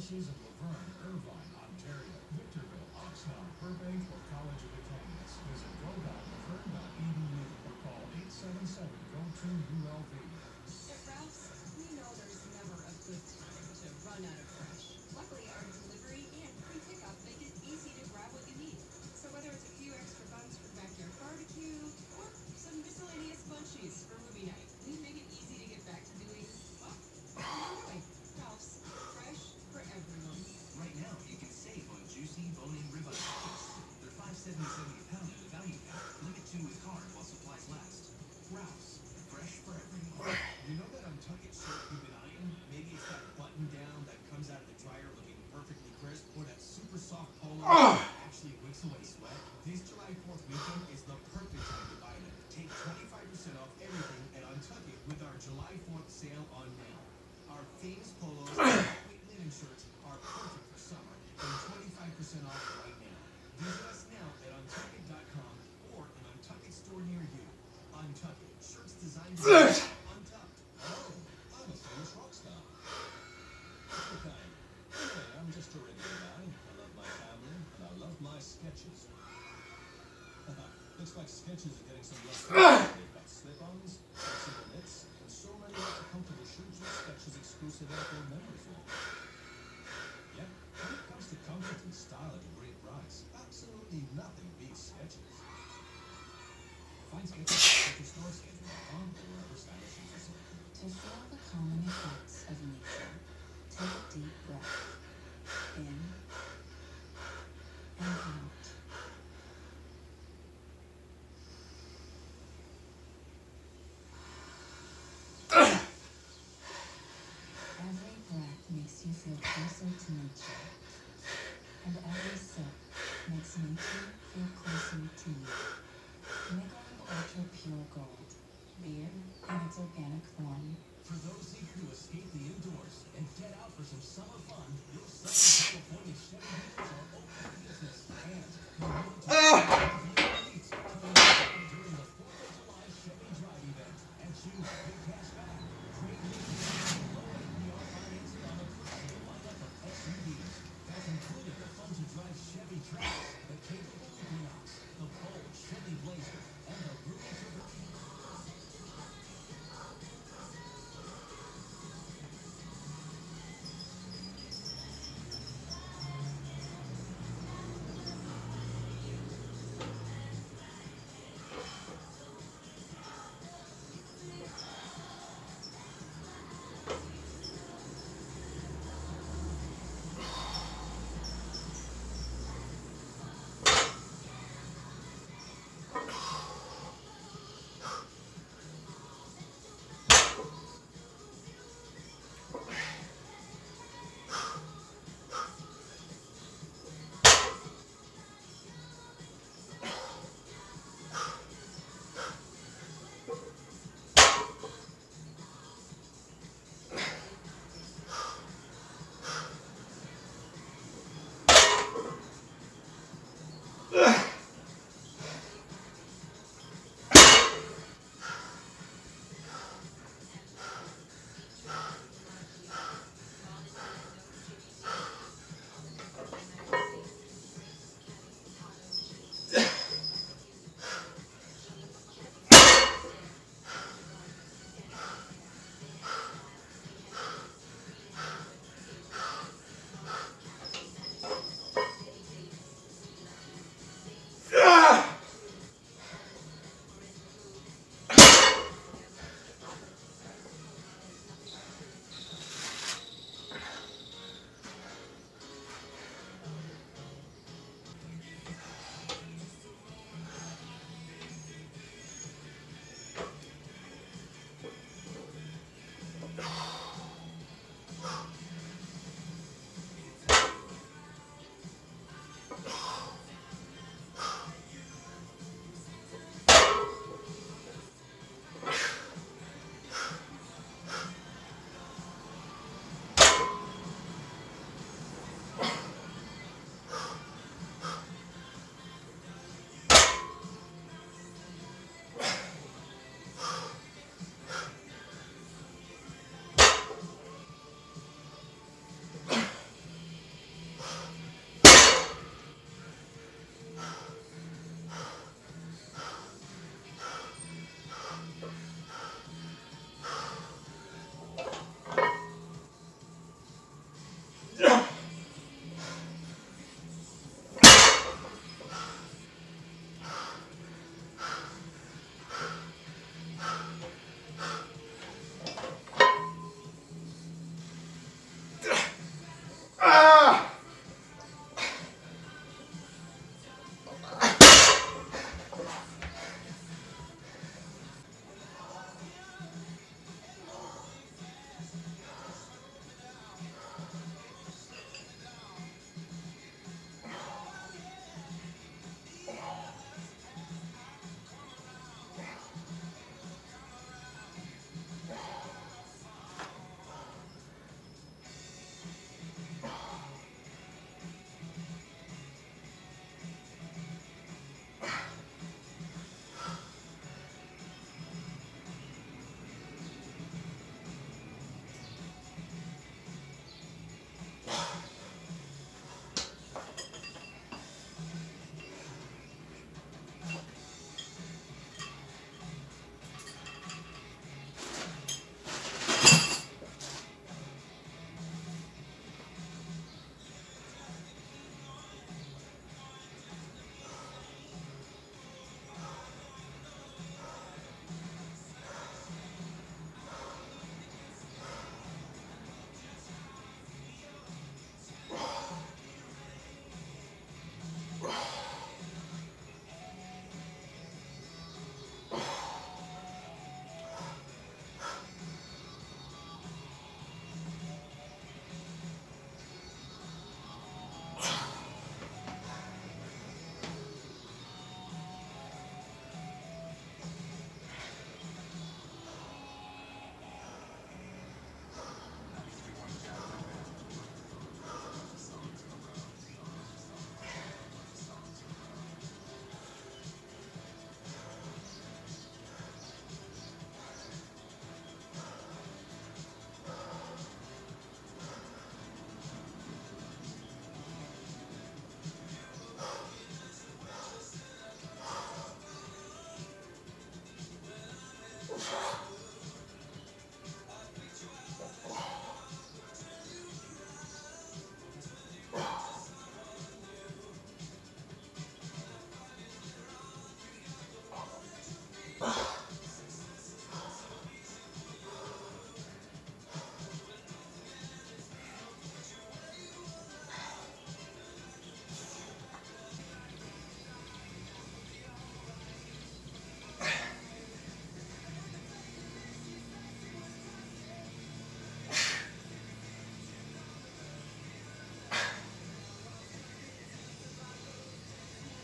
Publishers of Laverne, Irvine, Ontario, Victorville, Oxnard, Burbank, or College of the Canyons. Visit go.laverne.edu or call 877-GO-TO-ULV. At Ralph's, we know there's never a good time to run out of fresh. Luckily, our delivery and free pickup make it easy to grab what you need. So whether it's a few extra buns for backyard barbecue or some miscellaneous munchies for movie night, we make it easy to get back to doing, well, what you're doing. Ralph's, fresh for everyone. Right now, you can save on juicy bone-in ribeye chickens. They're $5.77 a pound in the value pack. Limit 2 with card while supplies last. Ralph's, fresh for everyone. You know that Untucked shirt you've been eyeing? Maybe it's that button down that comes out of the dryer looking perfectly crisp, or that super soft polo that actually wicks away sweat. This July 4th weekend is the perfect time to buy them. Take 25% off everything at Untucked with our July 4th sale on now. Our famous polos and lightweight linen shirts are perfect for summer and 25% off right now. Visit us now at untucked.com or an Untucked store near you. Untucked, shirts designed to be untucked. Oh, I'm a famous rock star. What's the kind? Hey, I'm just a regular guy. I love my family and I love my Skechers. Looks like Skechers are getting some love. They've got slip-ons, flexible knits, and so many other comfortable shoes with Skechers exclusive airport memory foam. Yep, when it comes to comfort and style at a great price, absolutely nothing beats Skechers. Find Skechers at Skechers store, Skechers.com, or wherever stylish shoes are sold. To feel the calming effects of nature, take a deep breath. In and out. Every breath makes you feel closer to nature, and every sip makes nature feel closer to you. Nickel Ultra Pure Gold, beer in its organic form. For those seeking to escape the indoors and get out for some summer fun, your self-appointed Chevy dealers are open for business. And you need to during the 4th of July Chevy Drive event and choose big cash back. Great leases and low APR financing on a popular lineup of SUVs. That's including the fun-to-drive Chevy Trax, the capable Equinox, the bold Chevy Blazer, and the roomy Traverse.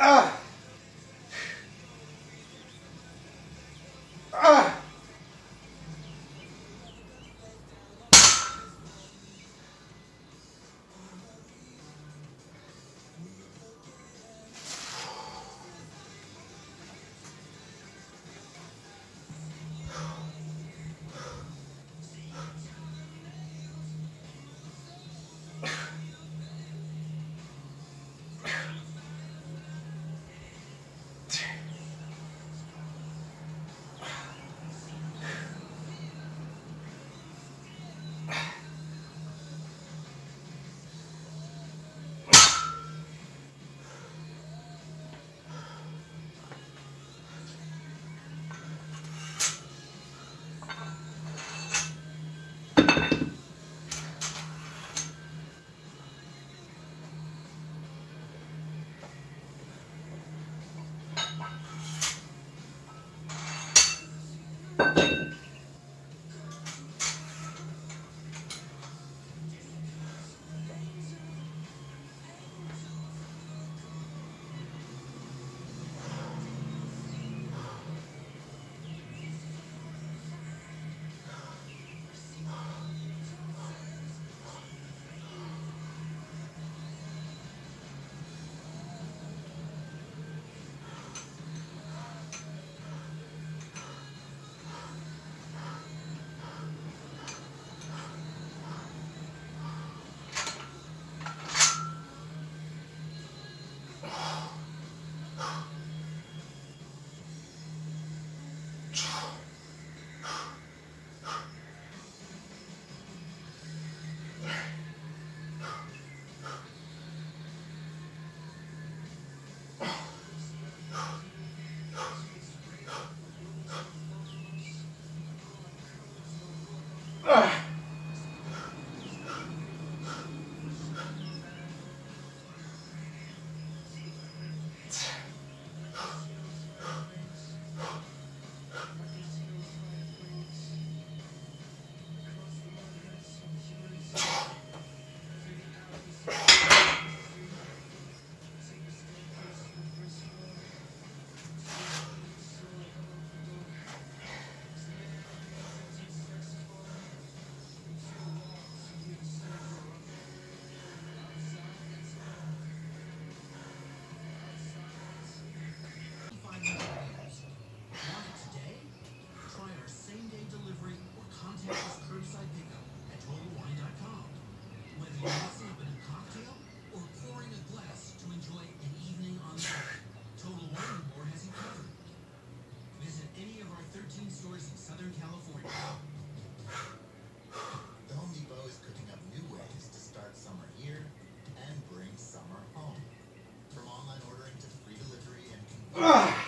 Ah!